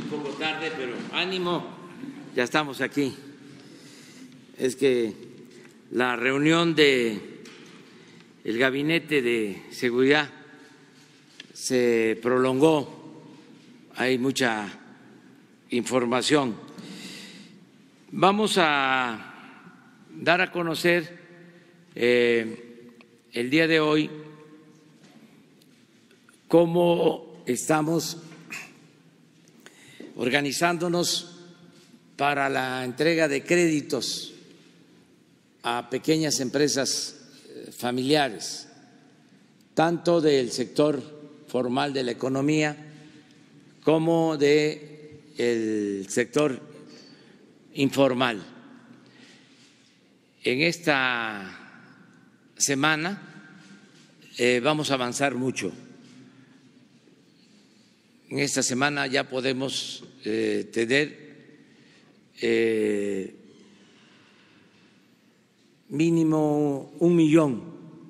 un poco tarde, pero ánimo, ya estamos aquí. Es que la reunión del Gabinete de Seguridad se prolongó, hay mucha información. Vamos a dar a conocer el día de hoy cómo estamos organizándonos para la entrega de créditos a pequeñas empresas familiares, tanto del sector formal de la economía como del sector informal. En esta semana vamos a avanzar mucho. En esta semana ya podemos tener mínimo 1 millón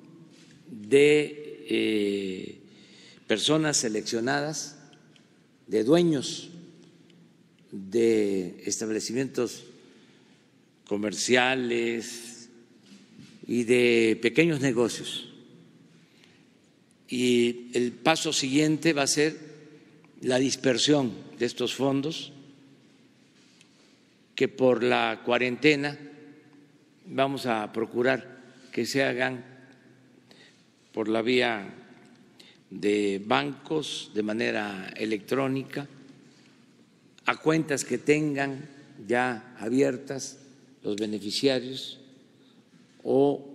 de personas seleccionadas, de dueños de establecimientos comerciales y de pequeños negocios. Y el paso siguiente va a ser la dispersión de estos fondos, que por la cuarentena vamos a procurar que se hagan por la vía de bancos, de manera electrónica, a cuentas que tengan ya abiertas los beneficiarios o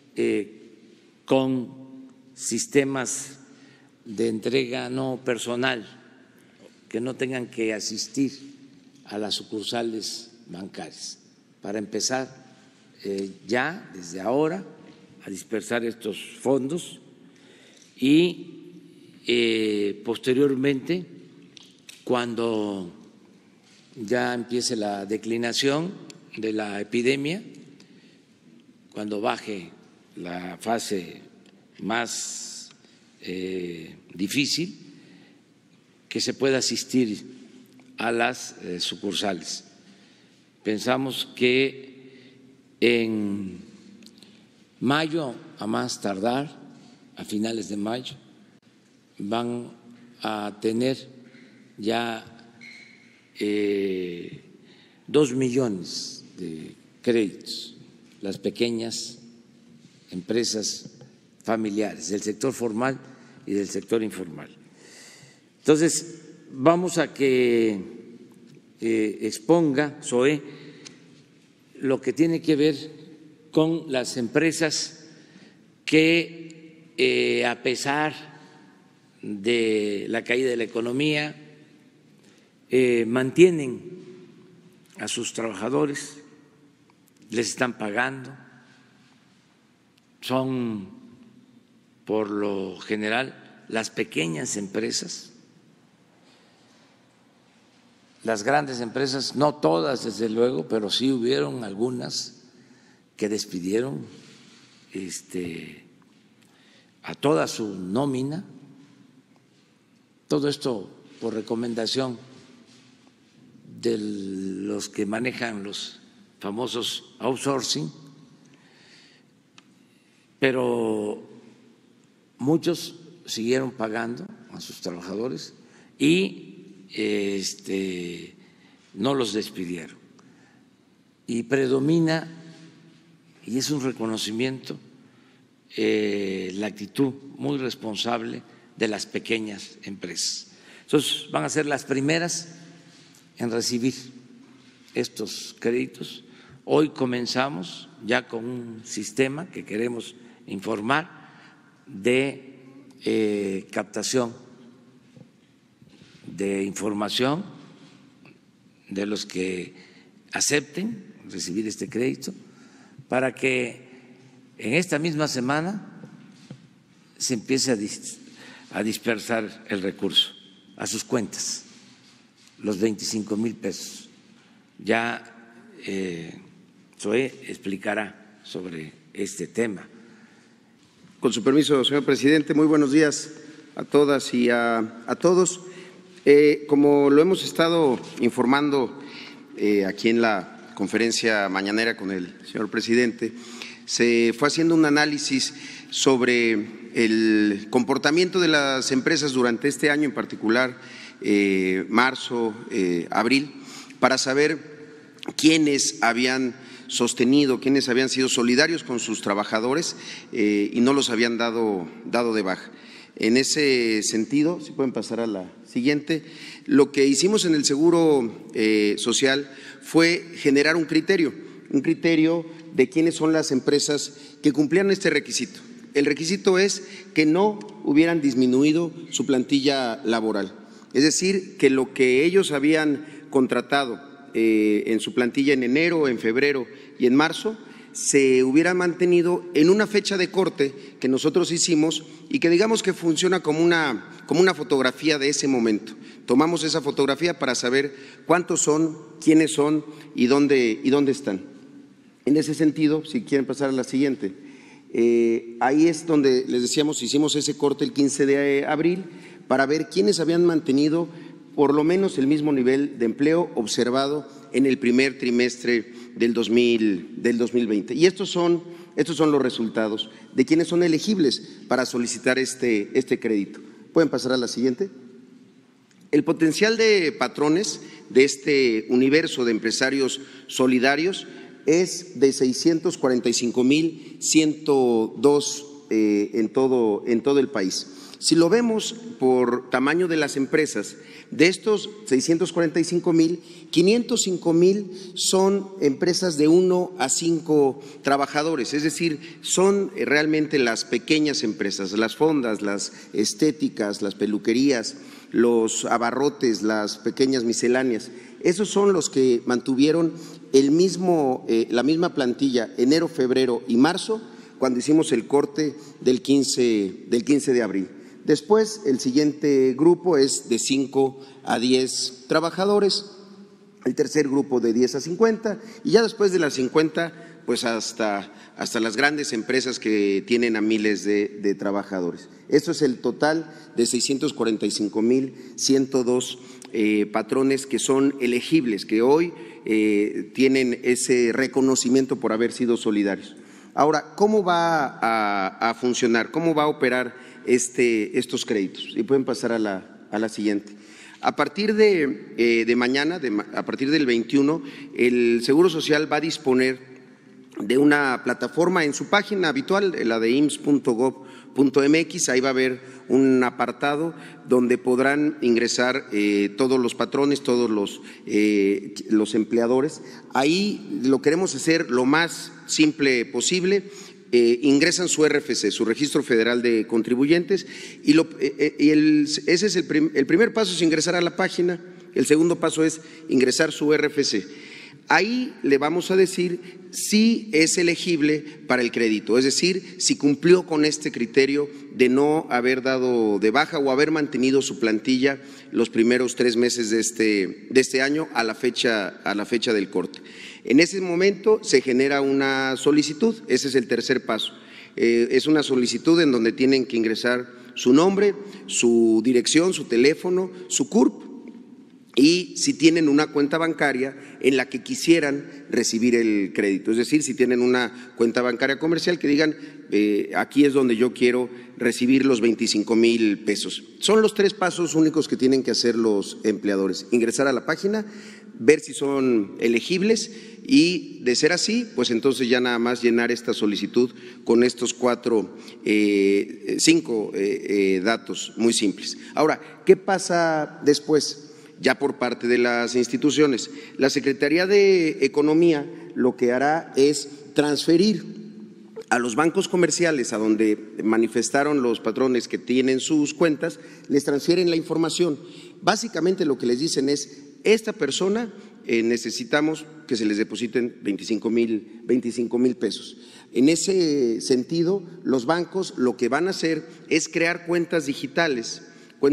con sistemas de entrega no personal, que no tengan que asistir a las sucursales bancarias, para empezar ya desde ahora a dispersar estos fondos y posteriormente, cuando ya empiece la declinación de la epidemia, cuando baje la fase más difícil, que se pueda asistir a las sucursales. Pensamos que en mayo, a más tardar, a finales de mayo, van a tener ya 2 millones de créditos las pequeñas empresas familiares del sector formal y del sector informal. Entonces, vamos a que exponga Zoé lo que tiene que ver con las empresas que a pesar de la caída de la economía mantienen a sus trabajadores, les están pagando, son por lo general las pequeñas empresas. Las grandes empresas, no todas desde luego, pero sí hubieron algunas que despidieron a toda su nómina. Todo esto por recomendación de los que manejan los famosos outsourcing, pero muchos siguieron pagando a sus trabajadores y no los despidieron. Y predomina, y es un reconocimiento, la actitud muy responsable de las pequeñas empresas. Entonces, van a ser las primeras en recibir estos créditos. Hoy comenzamos ya con un sistema que queremos informar de captación de información de los que acepten recibir este crédito, para que en esta misma semana se empiece a dispersar el recurso a sus cuentas, los 25,000 pesos. Ya Zoé explicará sobre este tema. Con su permiso, señor presidente, muy buenos días a todas y a todos. Como lo hemos estado informando aquí en la conferencia mañanera con el señor presidente, se fue haciendo un análisis sobre el comportamiento de las empresas durante este año, en particular marzo, abril, para saber quiénes habían sostenido, quiénes habían sido solidarios con sus trabajadores y no los habían dado de baja. En ese sentido, si pueden pasar a la siguiente, lo que hicimos en el Seguro Social fue generar un criterio de quiénes son las empresas que cumplían este requisito. El requisito es que no hubieran disminuido su plantilla laboral, es decir, que lo que ellos habían contratado en su plantilla en enero, en febrero y en marzo se hubiera mantenido en una fecha de corte que nosotros hicimos y que digamos que funciona como una fotografía de ese momento. Tomamos esa fotografía para saber cuántos son, quiénes son y dónde están. En ese sentido, si quieren pasar a la siguiente, ahí es donde les decíamos, hicimos ese corte el 15 de abril para ver quiénes habían mantenido por lo menos el mismo nivel de empleo observado en el primer trimestre del 2020. Y estos son los resultados de quienes son elegibles para solicitar este crédito. ¿Pueden pasar a la siguiente? El potencial de patrones de este universo de empresarios solidarios es de 645,102 en todo el país. Si lo vemos por tamaño de las empresas, de estos 645,000, 505,000 son empresas de 1 a 5 trabajadores, es decir, son realmente las pequeñas empresas, las fondas, las estéticas, las peluquerías, los abarrotes, las pequeñas misceláneas. Esos son los que mantuvieron la misma plantilla enero, febrero y marzo cuando hicimos el corte del 15 de abril. Después, el siguiente grupo es de 5 a 10 trabajadores, el tercer grupo de 10 a 50 y ya después de las 50, pues hasta las grandes empresas que tienen a miles de trabajadores. Esto es el total de 645,102 patrones que son elegibles, que hoy tienen ese reconocimiento por haber sido solidarios. Ahora, ¿cómo va a funcionar? ¿Cómo va a operar estos créditos? Y pueden pasar a la siguiente. A partir de mañana, a partir del 21, el Seguro Social va a disponer de una plataforma en su página habitual, la de ims.gov.mx, ahí va a haber un apartado donde podrán ingresar todos los patrones, todos los empleadores. Ahí lo queremos hacer lo más simple posible. Ingresan su RFC, su Registro Federal de Contribuyentes, ese es el primer paso es ingresar a la página, el segundo paso es ingresar su RFC. Ahí le vamos a decir si es elegible para el crédito, es decir, si cumplió con este criterio de no haber dado de baja o haber mantenido su plantilla los primeros 3 meses de este año a la fecha del corte. En ese momento se genera una solicitud, ese es el tercer paso. Es una solicitud en donde tienen que ingresar su nombre, su dirección, su teléfono, su CURP y si tienen una cuenta bancaria en la que quisieran recibir el crédito. Es decir, si tienen una cuenta bancaria comercial que digan aquí es donde yo quiero recibir los 25,000 pesos. Son los 3 pasos únicos que tienen que hacer los empleadores: ingresar a la página, ver si son elegibles y de ser así, pues entonces ya nada más llenar esta solicitud con estos 5 datos muy simples. Ahora, ¿qué pasa después? Ya por parte de las instituciones. La Secretaría de Economía lo que hará es transferir a los bancos comerciales a donde manifestaron los patrones que tienen sus cuentas, les transfieren la información. Básicamente lo que les dicen es, esta persona necesitamos que se les depositen 25,000 pesos. En ese sentido, los bancos lo que van a hacer es crear cuentas digitales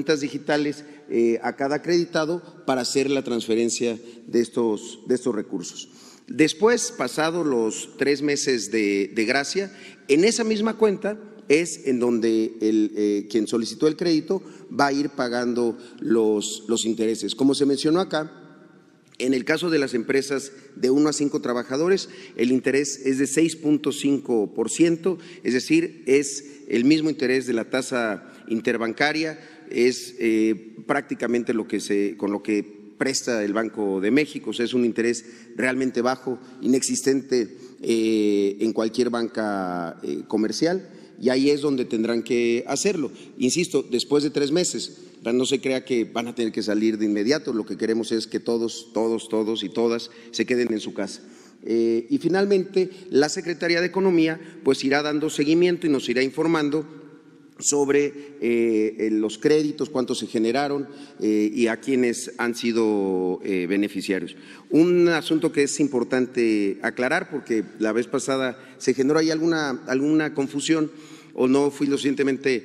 a cada acreditado para hacer la transferencia de estos recursos. Después, pasados los 3 meses de gracia, en esa misma cuenta es en donde quien solicitó el crédito va a ir pagando los intereses. Como se mencionó acá, en el caso de las empresas de 1 a 5 trabajadores, el interés es de 6.5%, es decir, es el mismo interés de la tasa interbancaria, es prácticamente con lo que presta el Banco de México, o sea, es un interés realmente bajo, inexistente en cualquier banca comercial, y ahí es donde tendrán que hacerlo. Insisto, después de 3 meses, no se crea que van a tener que salir de inmediato, lo que queremos es que todos y todas se queden en su casa. Y finalmente, la Secretaría de Economía pues irá dando seguimiento y nos irá informando sobre los créditos, cuántos se generaron y a quienes han sido beneficiarios. Un asunto que es importante aclarar, porque la vez pasada se generó ahí alguna confusión o no fui lo suficientemente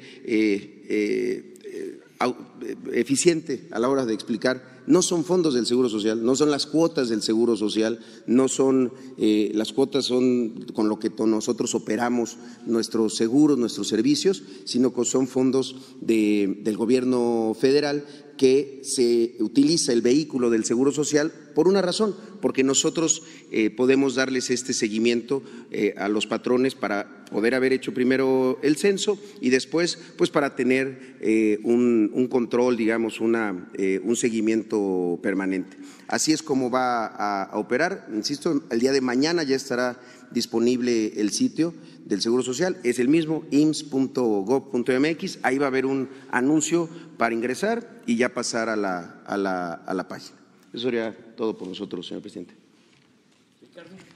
eficiente a la hora de explicar. No son fondos del Seguro Social, no son las cuotas del Seguro Social, no son las cuotas son con lo que nosotros operamos nuestros seguros, nuestros servicios, sino que son fondos del gobierno federal que se utiliza el vehículo del Seguro Social por una razón, porque nosotros podemos darles este seguimiento a los patrones para poder haber hecho primero el censo y después pues para tener un control, digamos, un seguimiento permanente. Así es como va a operar. Insisto, el día de mañana ya estará disponible el sitio del Seguro Social, es el mismo, ims.gov.mx, ahí va a haber un anuncio para ingresar y ya pasar a la página. Eso sería todo por nosotros, señor presidente. Ricardo.